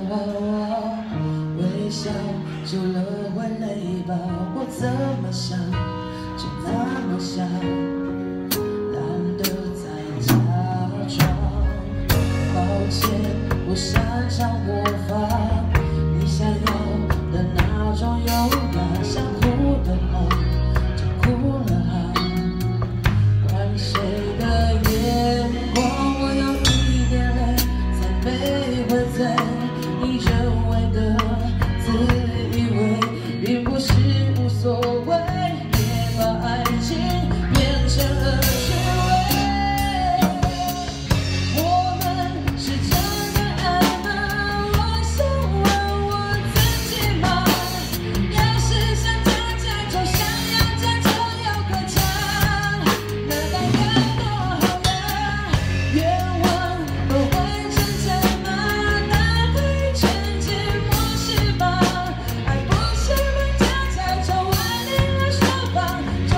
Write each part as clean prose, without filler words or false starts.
微笑就流会泪吧，我怎么想就那么想，懒得再假装。抱歉，我擅长模仿你想要的那种优雅，想哭的话就哭了啊，管谁的眼光，我有一点累才没会醉。你认为的自以为，并不是无所谓，别把爱情变成了虚伪。我们是真的爱吗？我想问我自己吗？要是想假假就想要假就有个家，那该有多好呀！愿望都完成真吗？那可以全静默是吧？爱不是问假假就完另了说谎，就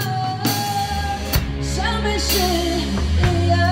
像没事一样。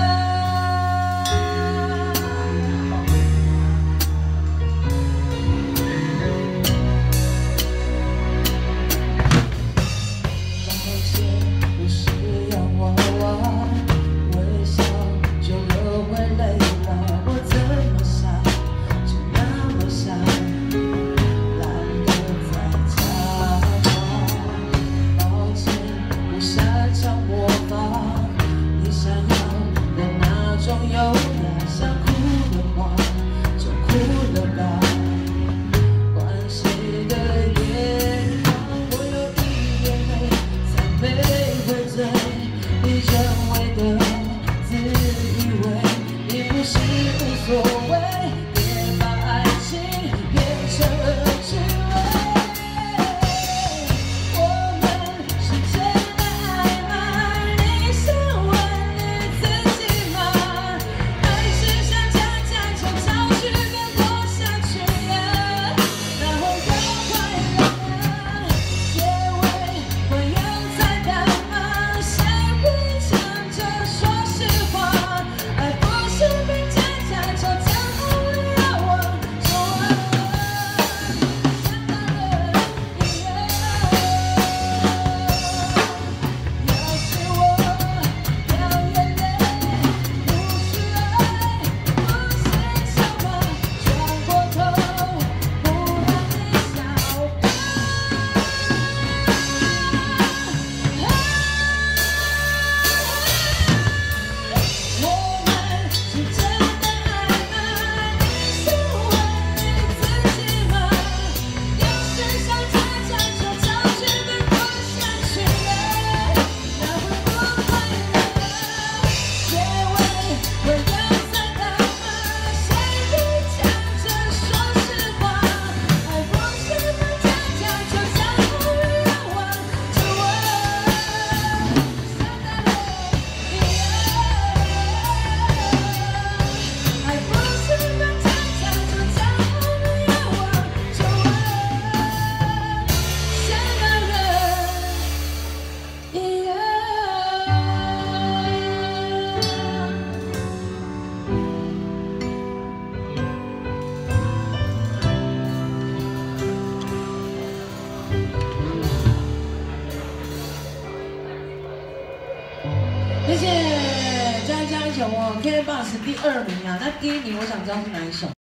抱歉，不是要我微笑就流会泪吧，我怎么想就那么想，懒得再假装。抱歉，不擅长模仿你想要的那种优雅，想哭的话就哭了吧，管谁的眼光，我有一点累才没会醉。你认为的自以为，并不是无所谓，别把爱情变成了虚伪。我们是真的爱吗？你想问你自己吗？还是想假假就找剧本过下去呀？然后又快乐啊？结尾会有彩蛋吗？谁会抢着说实话？爱不是被假假就讲好了要忘就忘，想到了一样。要是我掉眼泪，不是爱，不是笑话，转过头不让你笑吧。我们是真的爱吗？你想问你自己吗？要是想假假就找剧本过下去呀，那会多快乐？结尾会有彩蛋吗？谁会抢着说实话？爱不是问假假就讲好了要忘就忘，想到了一样。爱不是问假假就讲好了要忘就忘，想到了一样。谢谢张一佳一首，我 KKBOX 第2名啊，那第1名我想知道是哪一首？